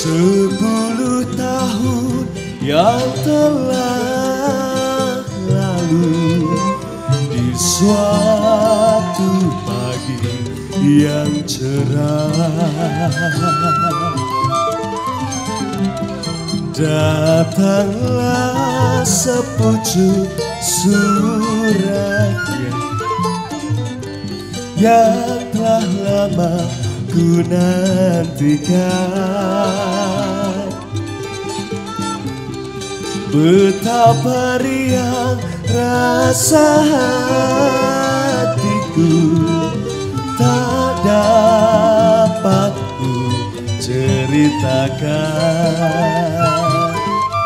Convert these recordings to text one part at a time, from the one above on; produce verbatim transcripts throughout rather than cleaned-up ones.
Sepuluh tahun yang telah lalu, di suatu pagi yang cerah, datanglah sepucuk suratnya yang telah lama ku nantikan. Betapa riang rasa hatiku, tak dapat ku ceritakan.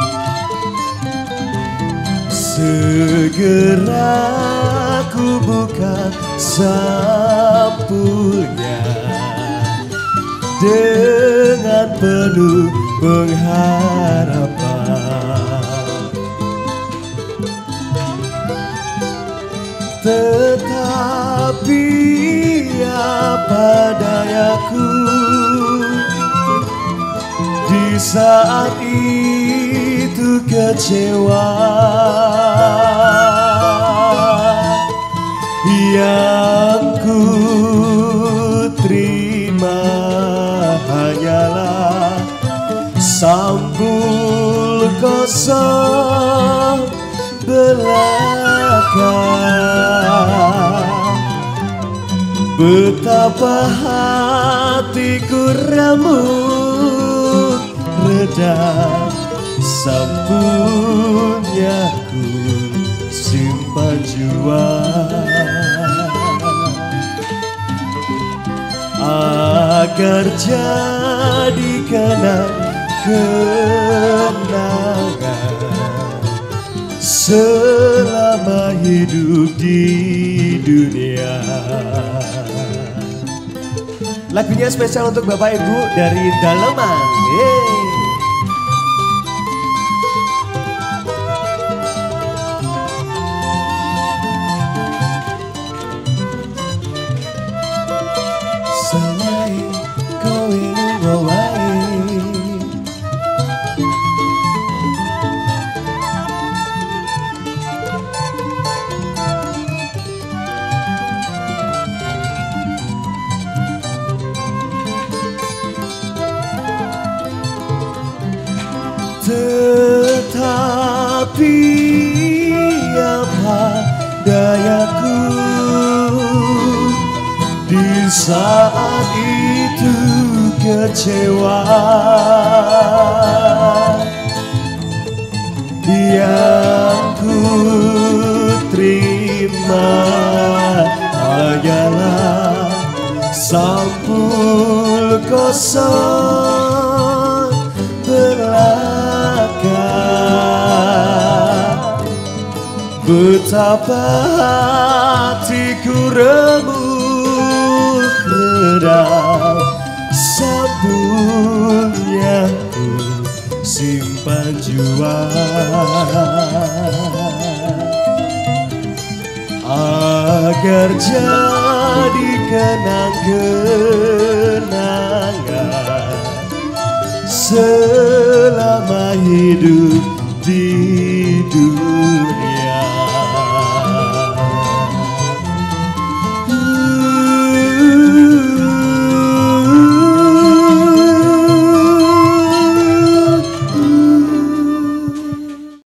Segera ku buka sapunya dengan penuh pengharapan, tetapi apa dayaku, di saat itu kecewa. Yang ku terima hanyalah sampul kosong belaka. Betapa hatiku remuk redam, sampulnya ku simpan jua, agar jadi kenang-kenangan selama hidup di dunia. Lagunya spesial untuk Bapak Ibu dari Daleman. Yeay. Selain kau ingin bawain, tetapi apa dayaku, di saat itu kecewa. Yang ku terima hanyalah sampul kosong belaka. Betapa hatiku remuk redam, sampulnya ku simpan jua, agar jadi kenang-kenangan selama hidup